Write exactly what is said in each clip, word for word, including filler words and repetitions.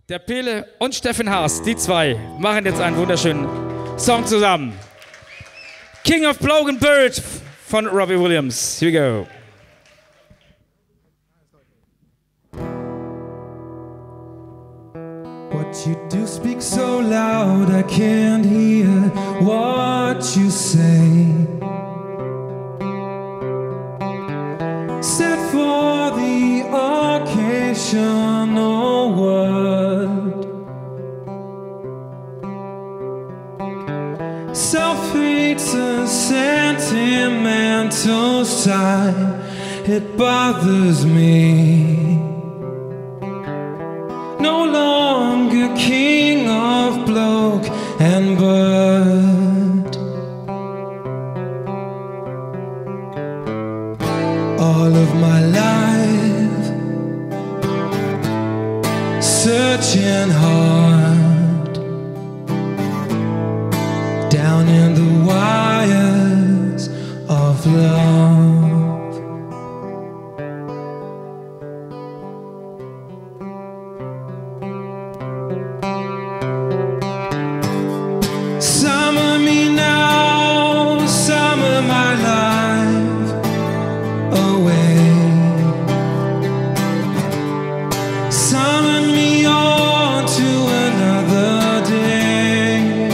Der Pele und Steffen Haas, die zwei, machen jetzt einen wunderschönen Song zusammen. King of Broken Bird von Robbie Williams. Here we go. What you do speaks so loud I can't hear what you say. Set for the occasional word, self-hate's a sentimental sign. It bothers me. No longer king of bloke and bird. All of my life searching hard down in the wires of love. Summer me now, summer my life away. Summon me on to another day.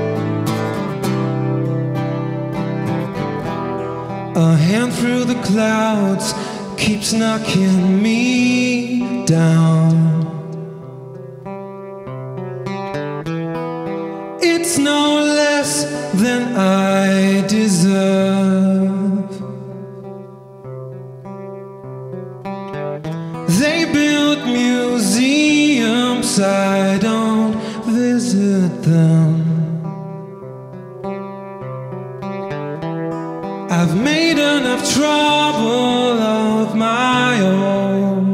A hand through the clouds keeps knocking me down. It's no less than I deserve. They build museums, I don't visit them. I've made enough trouble of my own.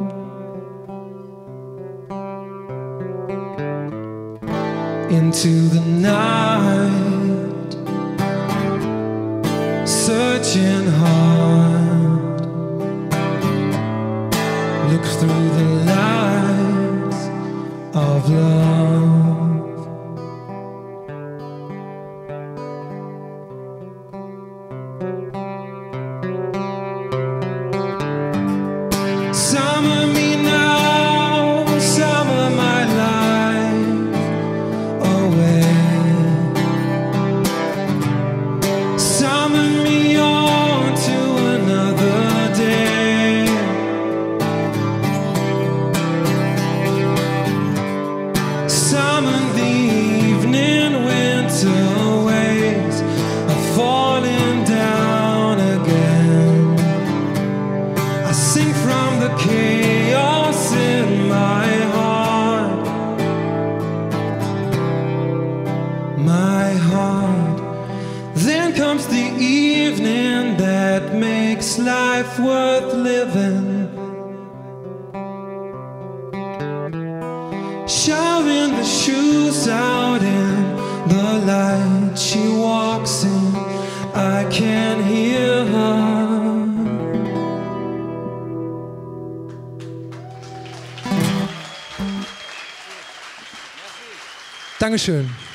Into the night, searching hard, look through the lights of love. Summer me now, summer my life away. Summon me on to another day. Summon the evening winter waves are falling down again. I sing from the chaos in my heart, my heart. Then comes the evening that makes life worth living. Shoving the shoes out in the light she walks in, I can hear her. Dankeschön.